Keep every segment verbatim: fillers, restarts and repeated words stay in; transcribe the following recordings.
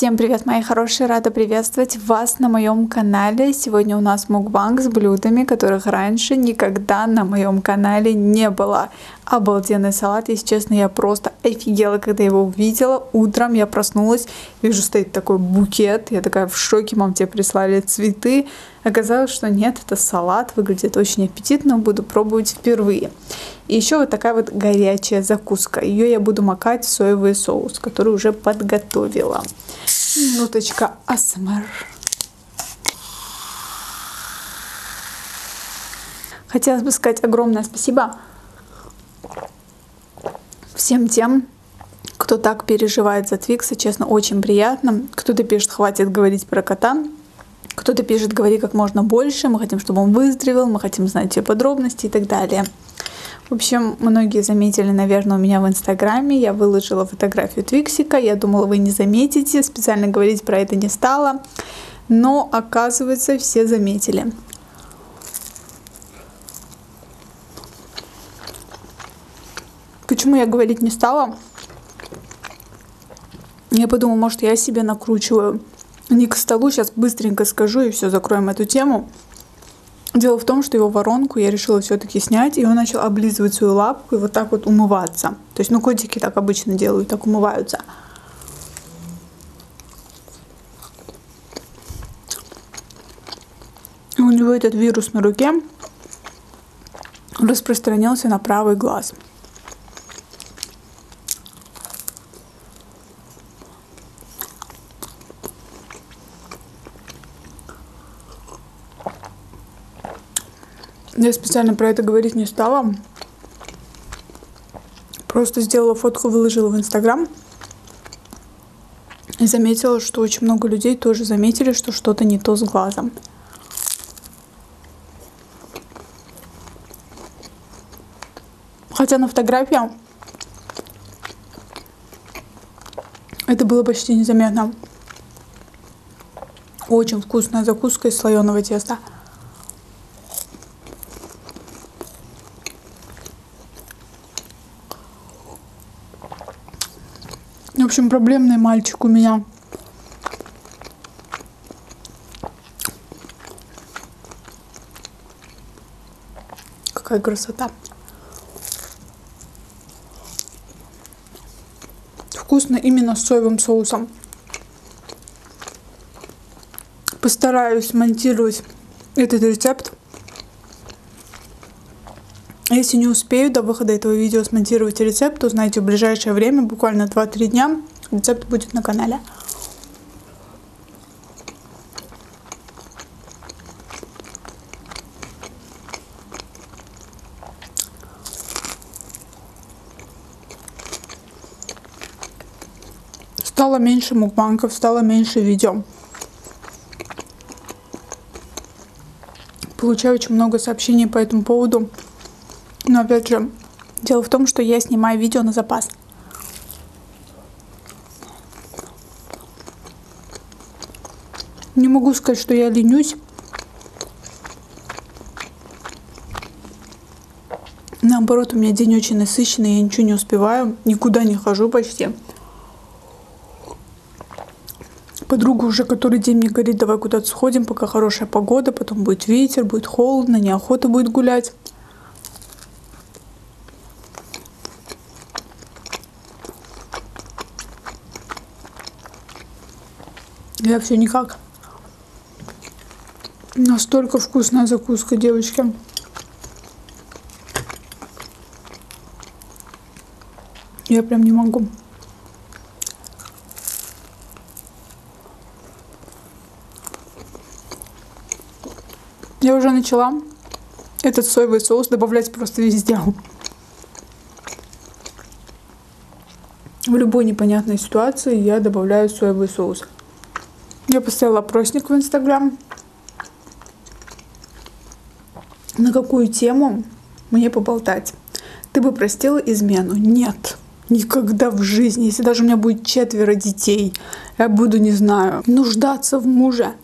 Всем привет, мои хорошие! Рада приветствовать вас на моем канале. Сегодня у нас мукбанг с блюдами, которых раньше никогда на моем канале не было. Обалденный салат, если честно, я просто офигела, когда его увидела. Утром я проснулась, вижу, стоит такой букет. Я такая в шоке, мам, тебе прислали цветы. Оказалось, что нет, это салат, выглядит очень аппетитно, буду пробовать впервые. И еще вот такая вот горячая закуска. Ее я буду макать в соевый соус, который уже подготовила. Минуточка а эс эм эр. Хотелось бы сказать огромное спасибо всем тем, кто так переживает за Твикса. Честно, очень приятно. Кто-то пишет, хватит говорить про кота. Кто-то пишет, говори как можно больше. Мы хотим, чтобы он выздоровел. Мы хотим знать все подробности и так далее. В общем, многие заметили, наверное, у меня в инстаграме. Я выложила фотографию Твиксика. Я думала, вы не заметите. Специально говорить про это не стала. Но, оказывается, все заметили. Почему я говорить не стала? Я подумала, может, я себе накручиваю. Не к столу, сейчас быстренько скажу и все, закроем эту тему. Дело в том, что его воронку я решила все-таки снять, и он начал облизывать свою лапку и вот так вот умываться. То есть, ну, котики так обычно делают, так умываются. И у него этот вирус на руке распространился на правый глаз. Я специально про это говорить не стала. Просто сделала фотку, выложила в инстаграм. И заметила, что очень много людей тоже заметили, что что-то не то с глазом. Хотя на фотографии это было почти незаметно. Очень вкусная закуска из слоеного теста. В общем, проблемный мальчик у меня. Какая красота. Вкусно именно с соевым соусом. Постараюсь монтировать этот рецепт. Если не успею до выхода этого видео смонтировать рецепт, то знаете, в ближайшее время, буквально два-три дня, рецепт будет на канале. Стало меньше мукбангов, стало меньше видео. Получаю очень много сообщений по этому поводу. Но опять же, дело в том, что я снимаю видео на запас. Не могу сказать, что я ленюсь. Наоборот, у меня день очень насыщенный, я ничего не успеваю, никуда не хожу почти. Подруга уже который день мне говорит, давай куда-то сходим, пока хорошая погода, потом будет ветер, будет холодно, неохота будет гулять. Я все никак. Настолько вкусная закуска, девочки. Я прям не могу. Я уже начала этот соевый соус добавлять просто везде. В любой непонятной ситуации я добавляю соевый соус. Я поставила опросник в инстаграм. На какую тему мне поболтать? Ты бы простила измену? Нет. Никогда в жизни. Если даже у меня будет четверо детей, я буду, не знаю, нуждаться в муже.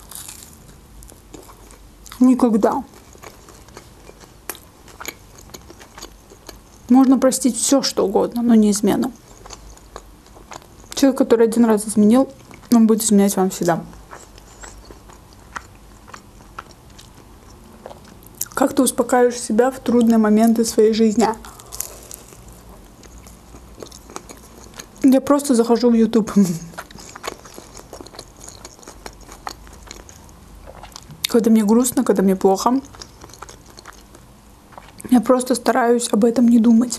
Никогда. Можно простить все, что угодно, но не измену. Человек, который один раз изменил, Он будет изменять вам всегда. Как ты успокаиваешь себя в трудные моменты своей жизни? Я просто захожу в YouTube. Когда мне грустно, когда мне плохо, я просто стараюсь об этом не думать.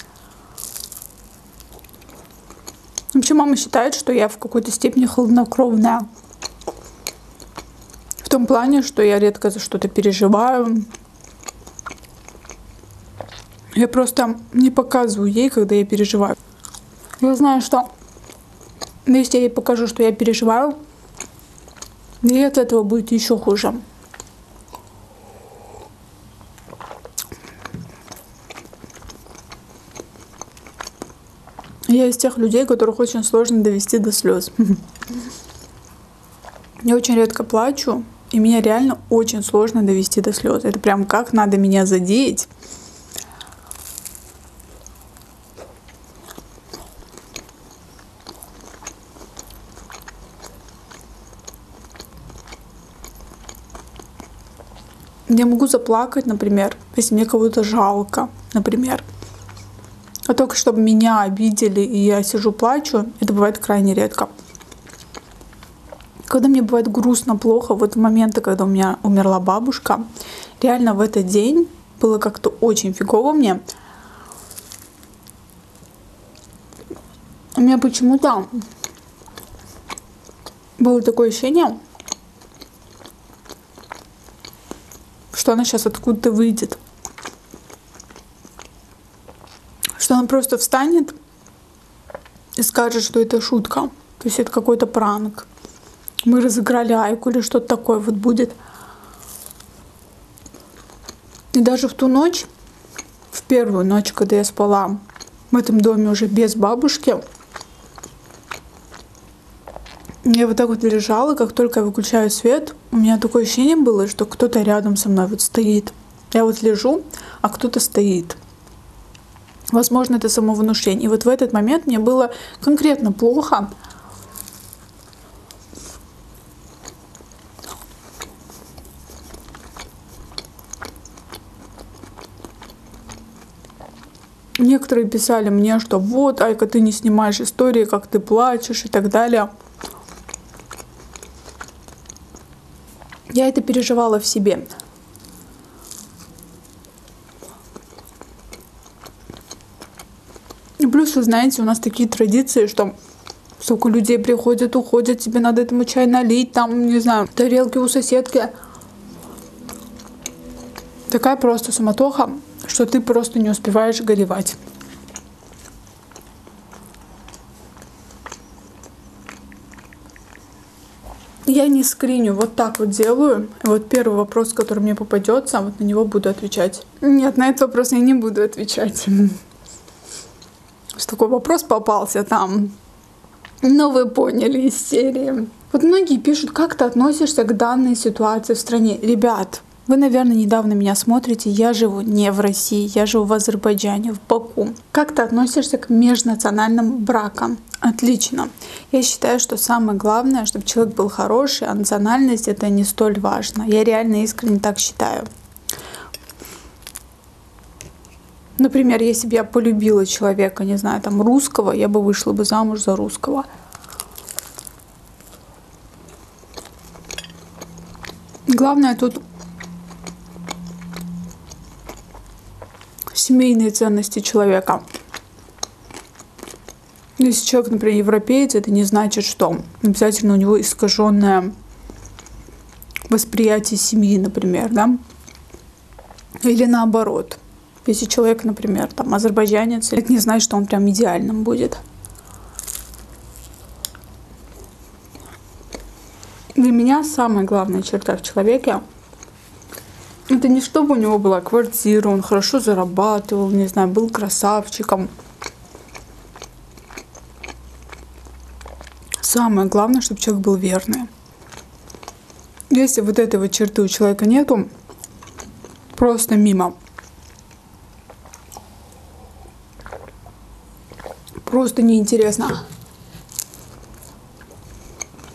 Вообще мама считает, что я в какой-то степени хладнокровная. В том плане, что я редко за что-то переживаю. Я просто не показываю ей, когда я переживаю. Я знаю, что если я ей покажу, что я переживаю, ей от этого будет еще хуже. Я из тех людей, которых очень сложно довести до слез. Я очень редко плачу, и меня реально очень сложно довести до слез. Это прям как надо меня задеть. Я могу заплакать, например, если мне кого-то жалко, например. А только чтобы меня обидели, и я сижу плачу, это бывает крайне редко. Когда мне бывает грустно, плохо, вот в моменты, когда у меня умерла бабушка, реально в этот день было как-то очень фигово мне. У меня почему-то было такое ощущение, что она сейчас откуда-то выйдет. Что она просто встанет и скажет, что это шутка. То есть это какой-то пранк. Мы разыграли Айку или что-то такое вот будет. И даже в ту ночь, в первую ночь, когда я спала в этом доме уже без бабушки, я вот так вот лежала, как только я выключаю свет, у меня такое ощущение было, что кто-то рядом со мной вот стоит. Я вот лежу, а кто-то стоит. Возможно, это самовнушение. И вот в этот момент мне было конкретно плохо. Некоторые писали мне, что вот, Айка, ты не снимаешь истории, как ты плачешь и так далее. Я это переживала в себе. И плюс, вы знаете, у нас такие традиции, что столько людей приходят, уходят, тебе надо этому чай налить, там, не знаю, тарелки у соседки. Такая просто суматоха, что ты просто не успеваешь горевать. Я не скриню, вот так вот делаю. И вот первый вопрос, который мне попадется, вот на него буду отвечать. Нет, на этот вопрос я не буду отвечать. Что такой вопрос попался там. Ну, вы поняли из серии. Вот многие пишут, как ты относишься к данной ситуации в стране. Ребят, вы, наверное, недавно меня смотрите. Я живу не в России, я живу в Азербайджане, в Баку. Как ты относишься к межнациональным бракам? Отлично. Я считаю, что самое главное, чтобы человек был хороший, а национальность это не столь важно. Я реально искренне так считаю. Например, если бы я полюбила человека, не знаю, там русского, я бы вышла бы замуж за русского. Главное тут семейные ценности человека. Если человек, например, европеец, это не значит, что обязательно у него искаженное восприятие семьи, например, да? Или наоборот. Если человек, например, там азербайджанец, это не значит, что он прям идеальным будет. Для меня самая главная черта в человеке — это не чтобы у него была квартира, он хорошо зарабатывал, не знаю, был красавчиком. Самое главное, чтобы человек был верный. Если вот этой вот черты у человека нету, просто мимо. Просто неинтересно.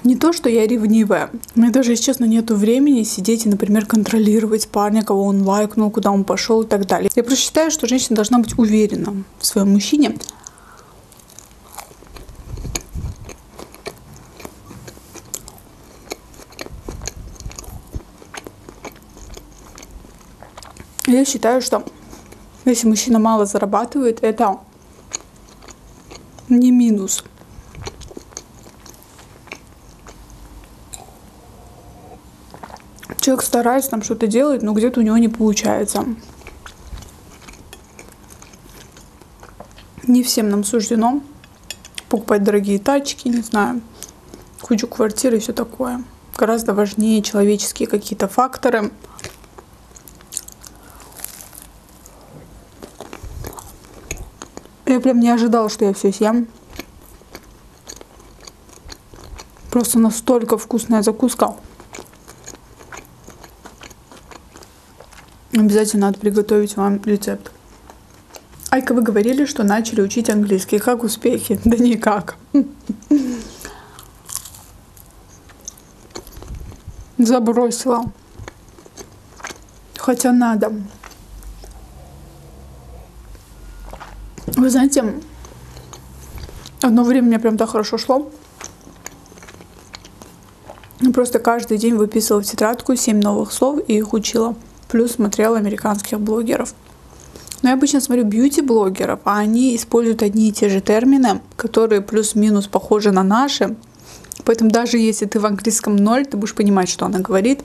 Не то, что я ревнивая. У меня даже, если честно, нету времени сидеть и, например, контролировать парня, кого он лайкнул, куда он пошел и так далее. Я просто считаю, что женщина должна быть уверена в своем мужчине. Я считаю, что если мужчина мало зарабатывает, это не минус. Человек старается там что-то делать, но где-то у него не получается. Не всем нам суждено покупать дорогие тачки, не знаю, кучу квартир и все такое. Гораздо важнее человеческие какие-то факторы. Я прям не ожидала, что я все съем. Просто настолько вкусная закуска. Обязательно надо приготовить вам рецепт. Айка, вы говорили, что начали учить английский. Как успехи? Да никак. Забросила. Хотя надо. Вы знаете, одно время мне прям так хорошо шло. Просто каждый день выписывала в тетрадку семь новых слов и их учила. Плюс смотрела американских блогеров. Но я обычно смотрю бьюти-блогеров, а они используют одни и те же термины, которые плюс-минус похожи на наши. Поэтому даже если ты в английском ноль, ты будешь понимать, что она говорит.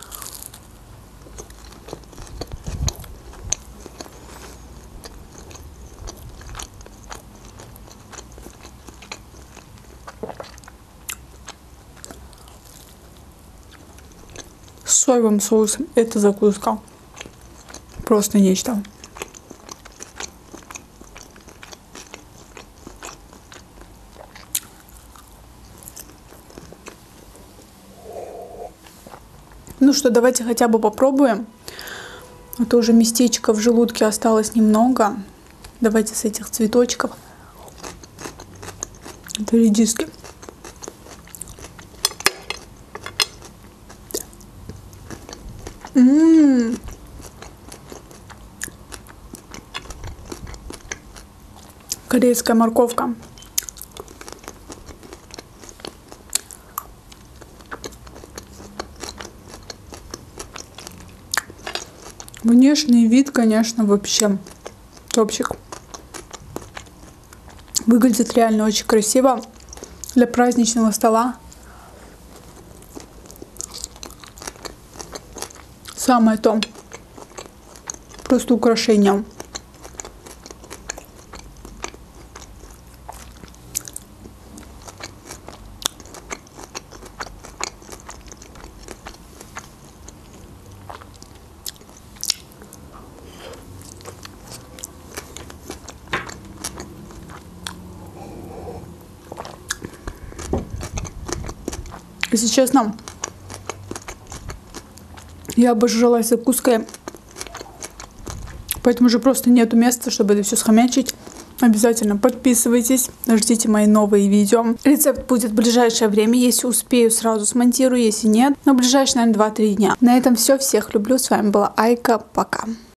С соевым соусом эта закуска просто нечто. Ну что, давайте хотя бы попробуем. А то уже местечко в желудке осталось немного. Давайте с этих цветочков. Это редиски. М-м-м. Корейская морковка. Внешний вид, конечно, вообще топчик. Выглядит реально очень красиво для праздничного стола. Самое то. Просто украшение. Если честно, я обожралась закуской, поэтому уже просто нету места, чтобы это все схомячить. Обязательно подписывайтесь, ждите мои новые видео. Рецепт будет в ближайшее время, если успею, сразу смонтирую, если нет, но в ближайшие, наверное, два-три дня. На этом все, всех люблю, с вами была Айка, пока.